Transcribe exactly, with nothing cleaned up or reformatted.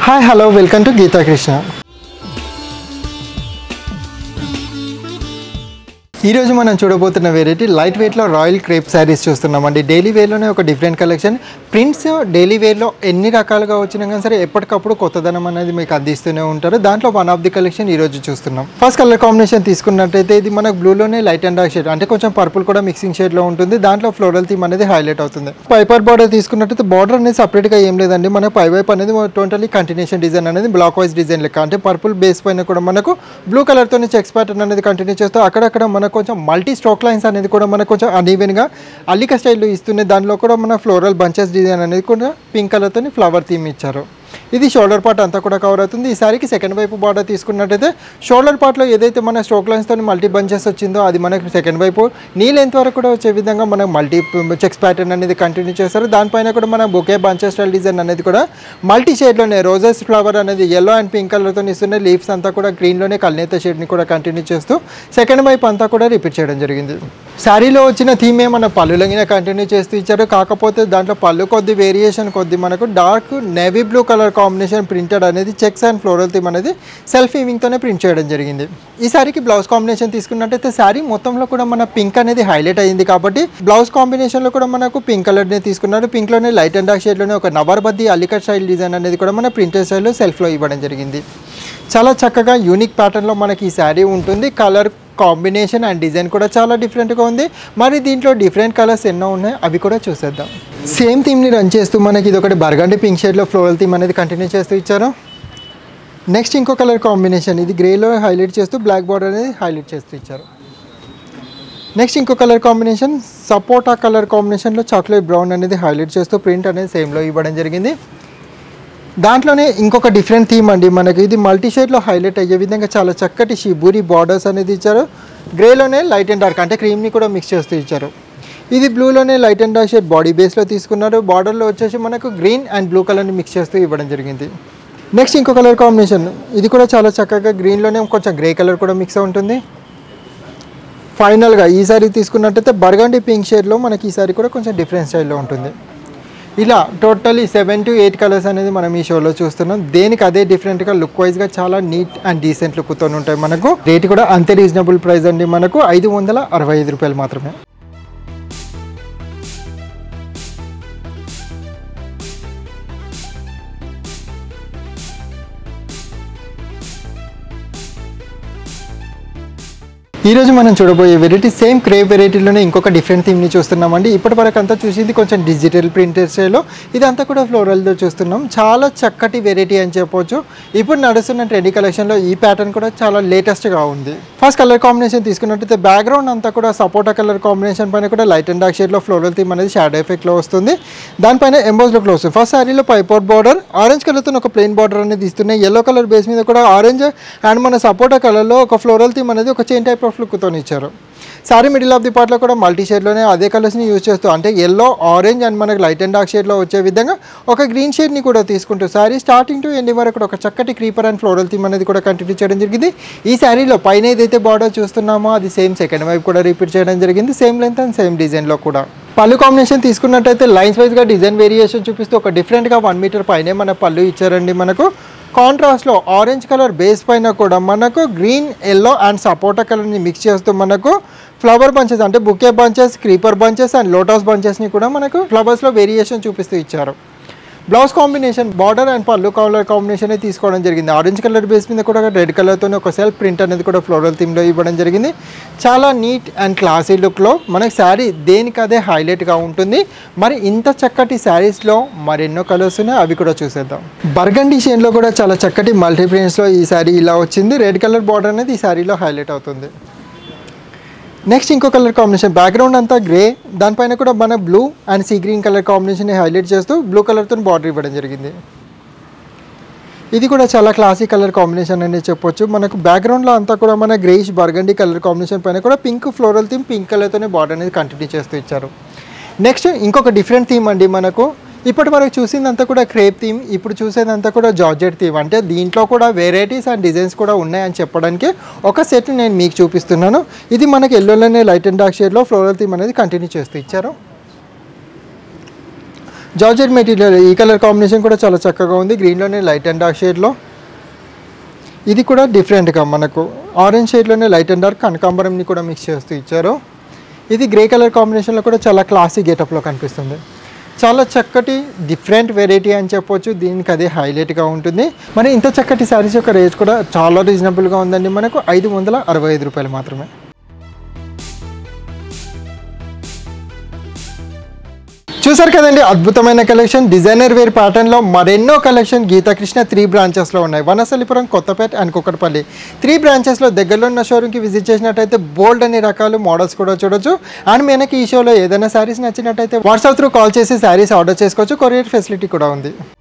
Hi hello welcome to Geetha Krishna. ఈరోజు మనం చూడబోతున్న వెరైటీ లైట్ వెయిట్లో రాయల్ క్రేప్ శారీస్ చూస్తున్నామండి. డైలీ వేర్లోనే ఒక డిఫరెంట్ కలెక్షన్. ప్రింట్స్ డైలీ వేర్లో ఎన్ని రకాలుగా వచ్చినా కానీ సరే ఎప్పటికప్పుడు కొత్తదనం అనేది మీకు అందిస్తూనే ఉంటారు. దాంట్లో వన్ ఆఫ్ ది కలెక్షన్ ఈరోజు చూస్తున్నాం. ఫస్ట్ కలర్ కాంబినేషన్ తీసుకున్నట్టయితే ఇది మనకు బ్లూలోనే లైట్ అండ్ డార్క్ షేడ్, అంటే కొంచెం పర్పుల్ కూడా మిక్సింగ్ షేడ్లో ఉంటుంది. దాంట్లో ఫ్లోరల్ థీమ్ అనేది హైలైట్ అవుతుంది. పైపర్ బార్డర్ తీసుకున్నట్టయితే బార్డర్ అనేది సపరేట్గా ఏం లేదండి, మన పై వైపు అనేది టోటలీ కంటిన్యూషన్ డిజైన్ అనేది బ్లాక్ వైజ్ డిజైన్ లెక్క, అంటే పర్పుల్ బేస్ పైన కూడా మనకు బ్లూ కలర్తో చెక్స్ ప్యాటర్న్ అనేది కంటిన్యూ చేస్తూ అక్కడక్కడ మనకు కొంచెం మల్టీ స్ట్రోక్ లైన్స్ అనేది కూడా మనకు కొంచెం అన్ఈవెన్గా అల్లిక స్టైల్లో ఇస్తుంది. దాంట్లో కూడా మన ఫ్లోరల్ బంచెస్ డిజైన్ అనేది కూడా పింక్ కలర్తో ఫ్లవర్ థీమ్ ఇచ్చారు. ఇది షోల్డర్ పార్ట్ అంతా కూడా కవర్ అవుతుంది. ఈ సారీకి సెకండ్ వైపు బార్డర్ తీసుకున్నట్టయితే షోల్డర్ పార్ట్లో ఏదైతే మన స్ట్రోక్ లైన్స్తో మల్టీ బంచెస్ వచ్చిందో అది మనకి సెకండ్ వైపు నీ లెంత్ వరకు కూడా వచ్చే విధంగా మనకు మల్టీ చెక్స్ ప్యాటర్న్ అనేది కంటిన్యూ చేస్తారు. దానిపైన కూడా మన బొకే బంచెస్ స్టైల్ డిజైన్ అనేది కూడా మల్టీ షేడ్లోనే రోజెస్ ఫ్లవర్ అనేది ఎల్లో అండ్ పింక్ కలర్తో ఇస్తున్న లీవ్స్ అంతా కూడా గ్రీన్లోనే కల్నేత షేడ్ని కూడా కంటిన్యూ చేస్తూ సెకండ్ వైపు అంతా కూడా రిపీట్ చేయడం జరిగింది. శారీలో వచ్చిన థీమే మన పళ్ళులంగిన కంటిన్యూ చేస్తూ ఇచ్చారు. కాకపోతే దాంట్లో పళ్ళు కొద్ది వేరియేషన్ కొద్ది మనకు dark navy blue colour combination printed అనేది చెక్స్ అండ్ ఫ్లోరల్ థీమ్ అనేది సెల్ఫ్ వీవింగ్తోనే ప్రింట్ చేయడం జరిగింది. ఈ సారీకి బ్లౌజ్ కాంబినేషన్ తీసుకున్నట్టయితే శారీ మొత్తంలో కూడా మన పింక్ అనేది హైలైట్ అయ్యింది కాబట్టి బ్లౌజ్ కాంబినేషన్లో కూడా మనకు పింక్ కలర్ని తీసుకున్నారు. పింక్లోనే లైట్ అండ్ డార్క్ షేడ్లోనే ఒక నవర్బద్ది అల్లికట్ స్టైల్ డిజైన్ అనేది కూడా మన ప్రింటెడ్ స్టైల్లో సెల్ఫ్లో ఇవ్వడం జరిగింది. చాలా చక్కగా యూనిక్ ప్యాటర్న్లో మనకి ఈ శారీ ఉంటుంది. కలర్ కాంబినేషన్ అండ్ డిజైన్ కూడా చాలా డిఫరెంట్గా ఉంది. మరి దీంట్లో డిఫరెంట్ కలర్స్ ఎన్నో ఉన్నాయి, అవి కూడా చూసేద్దాం. సేమ్ థీమ్ని రన్ చేస్తూ మనకి ఇది ఒకటి బర్గండి పింక్ షేడ్లో ఫ్లోరల్ థీమ్ అనేది కంటిన్యూ చేస్తూ ఇచ్చారు. నెక్స్ట్ ఇంకో కలర్ కాంబినేషన్, ఇది గ్రేలో హైలైట్ చేస్తూ బ్లాక్ బార్డర్ అనేది హైలైట్ చేస్తూ ఇచ్చారు. నెక్స్ట్ ఇంకో కలర్ కాంబినేషన్ సపోటా కలర్ కాంబినేషన్లో చాక్లెట్ బ్రౌన్ అనేది హైలైట్ చేస్తూ ప్రింట్ అనేది సేమ్లో ఇవ్వడం జరిగింది. దాంట్లోనే ఇంకొక డిఫరెంట్ థీమ్ అండి, మనకి ఇది మల్టీ షేడ్లో హైలైట్ అయ్యే విధంగా చాలా చక్కటి షిబూరి బార్డర్స్ అనేది ఇచ్చారు. గ్రేలోనే లైట్ అండ్ డార్క్ అంటే క్రీమ్ని కూడా మిక్స్ చేస్తూ ఇచ్చారు. ఇది బ్లూలోనే light and dark shade body బేస్లో తీసుకున్నారు. బార్డర్లో వచ్చేసి మనకు గ్రీన్ అండ్ బ్లూ కలర్ని మిక్స్ చేస్తూ ఇవ్వడం జరిగింది. నెక్స్ట్ ఇంకో కలర్ కాంబినేషన్, ఇది కూడా చాలా చక్కగా గ్రీన్లోనే కొంచెం గ్రే కలర్ కూడా మిక్స్ ఉంటుంది. ఫైనల్గా ఈ సారీ తీసుకున్నట్టయితే బర్గండి పింక్ షేడ్లో మనకి ఈ సారీ కూడా కొంచెం డిఫరెంట్ స్టైల్లో ఉంటుంది. ఇలా totally seven to eight colours అనేది మనం ఈ షోలో చూస్తున్నాం. దేనికి అదే డిఫరెంట్గా లుక్ వైజ్గా చాలా నీట్ అండ్ డీసెంట్ లుక్తో ఉంటాయి. మనకు రేట్ కూడా అంతే రీజనబుల్ ప్రైస్ అండి, మనకు ఐదు వందల అరవై ఐదు రూపాయలు మాత్రమే. ఈరోజు మనం చూడబోయే వెరైటీ సేమ్ క్రేప్ వెరైటీలోనే ఇంకొక డిఫరెంట్ థీమ్ని చూస్తున్నామండి. ఇప్పటి వరకు అంతా చూసింది కొంచెం డిజిటల్ ప్రింటెడ్ స్టైల్లో, ఇదంతా కూడా ఫ్లోరల్తో చూస్తున్నాం. చాలా చక్కటి వెరైటీ అని చెప్పవచ్చు. ఇప్పుడు నడుస్తున్న ట్రెండీ కలెక్షన్లో ఈ ప్యాటర్న్ కూడా చాలా లేటెస్ట్గా ఉంది. ఫస్ట్ కలర్ కాంబినేషన్ తీసుకున్నట్టయితే బ్యాక్గ్రౌండ్ అంతా కూడా సపోటా కలర్ కాంబినేషన్ పైన కూడా లైట్ అండ్ డార్క్ షేడ్లో ఫ్లోరల్ థీమ్ అనేది షాడో ఎఫెక్ట్లో వస్తుంది. దానిపైన ఎంబోస్ లుక్లో వస్తుంది. ఫస్ట్ శారీలో పైపోర్ట్ బార్డర్ ఆరెంజ్ కలర్తో ఒక ప్లెయిన్ బార్డర్ అనేది ఇస్తున్నాయి. ఎల్లో కలర్ బేస్ మీద కూడా ఆరెంజ్ అండ్ మన సపోటా కలర్లో ఒక ఫ్లోరల్ థీమ్ అనేది ఒక చైన్ టైప్ లుక్తో ఇచ్చారు. సారీ మిడిల్ ఆఫ్ ది పార్ట్లో కూడా మల్టీ షేడ్లోనే అదే కలర్స్ని యూజ్ చేస్తూ, అంటే ఎల్లో ఆరెంజ్ అండ్ మనకు లైట్ అండ్ డార్క్ షేడ్లో వచ్చే విధంగా ఒక గ్రీన్ షేడ్ని కూడా తీసుకుంటూ సారీ స్టార్టింగ్ టు ఎండింగ్ వరకు ఒక చక్కటి క్రీపర్ అండ్ ఫ్లోరల్ థీమ్ అనేది కూడా కంటిన్యూ చేయడం జరిగింది. ఈ శారీలో పైన ఏదైతే బార్డర్ చూస్తున్నామో అది సేమ్ సెకండ్ వైపు కూడా రిపీట్ చేయడం జరిగింది. సేమ్ లెంత్ అండ్ సేమ్ డిజైన్లో కూడా. పళ్ళు కాంబినేషన్ తీసుకున్నట్టయితే లైన్స్ వైజ్గా డిజైన్ వేరియేషన్ చూపిస్తూ ఒక డిఫరెంట్గా వన్ మీటర్ పైనే మన పళ్ళు ఇచ్చారండి. మనకు కాంట్రాస్ట్లో ఆరెంజ్ కలర్ బేస్ పైన కూడా మనకు గ్రీన్ ఎల్లో అండ్ సపోటా కలర్ని మిక్స్ చేస్తూ మనకు ఫ్లవర్ బంచెస్ అంటే bouquet bunches, creeper bunches and lotus బంచెస్ని కూడా మనకు ఫ్లవర్స్లో వేరియేషన్ చూపిస్తూ ఇచ్చారు. బ్లౌజ్ కాంబినేషన్ బార్డర్ అండ్ పళ్ళు కలర్ కాంబినేషన్ తీసుకోవడం జరిగింది. ఆరెంజ్ కలర్ బేస్ మీద కూడా రెడ్ కలర్తో ఒక సెల్ఫ్ ప్రింట్ అనేది కూడా ఫ్లోరల్ థీమ్లో ఇవ్వడం జరిగింది. చాలా నీట్ అండ్ క్లాసీ లుక్లో మనకి శారీ దేనికి అదే హైలైట్గా ఉంటుంది. మరి ఇంత చక్కటి శారీస్లో మరెన్నో కలర్స్ ఉన్నాయి, అవి కూడా చూసేద్దాం. బర్గండి షేడ్లో కూడా చాలా చక్కటి మల్టీ ప్రింట్స్లో ఈ శారీ ఇలా వచ్చింది. రెడ్ కలర్ బార్డర్ అనేది ఈ శారీలో హైలైట్ అవుతుంది. నెక్స్ట్ ఇంకో కలర్ కాంబినేషన్ బ్యాక్గ్రౌండ్ అంతా గ్రే, దానిపైన కూడా మన blue and sea green colour combination highlight చేస్తూ బ్లూ కలర్తో బార్డర్ ఇవ్వడం జరిగింది. ఇది కూడా చాలా క్లాసీ కలర్ కాంబినేషన్ అనేది చెప్పొచ్చు. మనకు బ్యాక్గ్రౌండ్లో అంతా కూడా మన గ్రేయిష్ బర్గండి కలర్ కాంబినేషన్ పైన కూడా పింక్ ఫ్లోరల్ థీమ్ పింక్ కలర్తోనే బార్డర్ అనేది కంటిన్యూ చేస్తూ ఇచ్చారు. నెక్స్ట్ ఇంకొక డిఫరెంట్ థీమ్ అండి, మనకు ఇప్పటి వరకు చూసిందంతా కూడా క్రేప్ థీమ్, ఇప్పుడు చూసేదంతా కూడా జార్జెట్ థీమ్. అంటే దీంట్లో కూడా వెరైటీస్ అండ్ డిజైన్స్ కూడా ఉన్నాయని చెప్పడానికి ఒక సెట్ నేను మీకు చూపిస్తున్నాను. ఇది మనకి ఎల్లోలోనే లైట్ అండ్ డార్క్ షేడ్లో ఫ్లోరల్ థీమ్ అనేది కంటిన్యూ చేస్తూ ఇచ్చారు. జార్జెట్ మెటీరియల్, ఈ కలర్ కాంబినేషన్ కూడా చాలా చక్కగా ఉంది, గ్రీన్లోనే లైట్ అండ్ డార్క్ షేడ్లో. ఇది కూడా డిఫరెంట్గా మనకు ఆరెంజ్ షేడ్లోనే లైట్ అండ్ డార్క్ కనకాంబరంని కూడా మిక్స్ చేస్తూ ఇచ్చారు. ఇది గ్రే కలర్ కాంబినేషన్లో కూడా చాలా క్లాసీ గెటప్లో కనిపిస్తుంది. చాలా చక్కటి డిఫరెంట్ వెరైటీ అని చెప్పొచ్చు, దీనికి అదే హైలైట్గా ఉంటుంది. మరి ఇంత చక్కటి శారీస్ యొక్క రేట్ కూడా చాలా రీజనబుల్గా ఉందండి, మనకు ఐదు వందల అరవై ఐదు రూపాయలు మాత్రమే. చూసారు కదండి అద్భుతమైన కలెక్షన్, డిజైనర్ వేర్ ప్యాటర్న్లో మరెన్నో కలెక్షన్ గీతాకృష్ణ త్రీ బ్రాంచెస్లో ఉన్నాయి. వనస్థలిపురం, కొత్తపేట అండ్ కుక్కటపల్లి త్రీ బ్రాంచెస్లో దగ్గరలో ఉన్న షోరూమ్కి విజిట్ చేసినట్టయితే బోల్డ్ అన్ని రకాలు మోడల్స్ కూడా చూడొచ్చు. అండ్ మనకి ఈ షోలో ఏదైనా శారీస్ నచ్చినట్టయితే వాట్సాప్ త్రూ కాల్ చేసి శారీస్ ఆర్డర్ చేసుకోవచ్చు, కొరియర్ ఫెసిలిటీ కూడా ఉంది.